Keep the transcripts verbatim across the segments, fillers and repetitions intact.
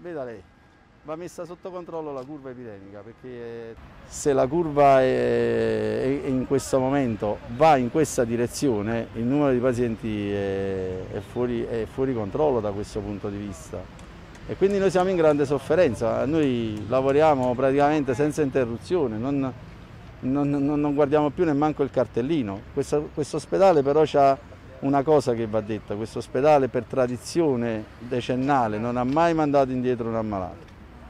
veda lei, va messa sotto controllo la curva epidemica, perché se la curva è, è in questo momento va in questa direzione, il numero di pazienti è, è, fuori, è fuori controllo da questo punto di vista. E quindi noi siamo in grande sofferenza, noi lavoriamo praticamente senza interruzione, non, non, non guardiamo più nemmanco il cartellino. Questo, questo ospedale però ha una cosa che va detta: questo ospedale per tradizione decennale non ha mai mandato indietro un ammalato.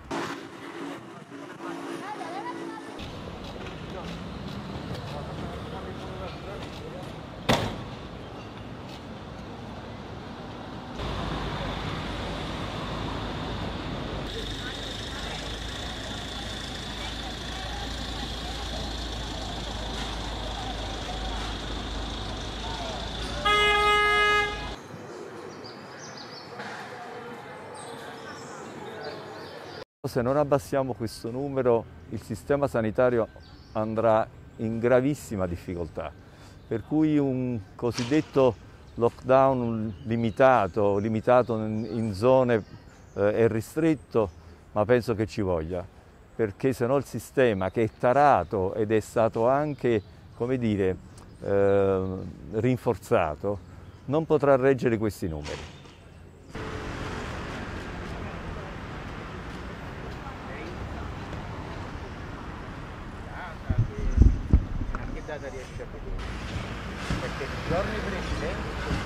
Se non abbassiamo questo numero, il sistema sanitario andrà in gravissima difficoltà, per cui un cosiddetto lockdown limitato, limitato in zone eh, è ristretto, ma penso che ci voglia, perché se no il sistema, che è tarato ed è stato anche, come dire, eh, rinforzato, non potrà reggere questi numeri. Riesce a vedere, perché i giorni precedenti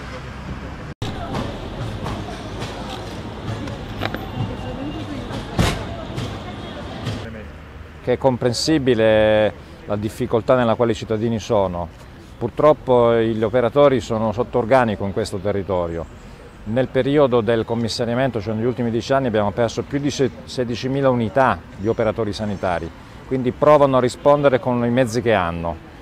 che è comprensibile la difficoltà nella quale i cittadini sono. Purtroppo gli operatori sono sotto organico in questo territorio. Nel periodo del commissariamento, cioè negli ultimi dieci anni, abbiamo perso più di sedicimila unità di operatori sanitari, quindi provano a rispondere con i mezzi che hanno.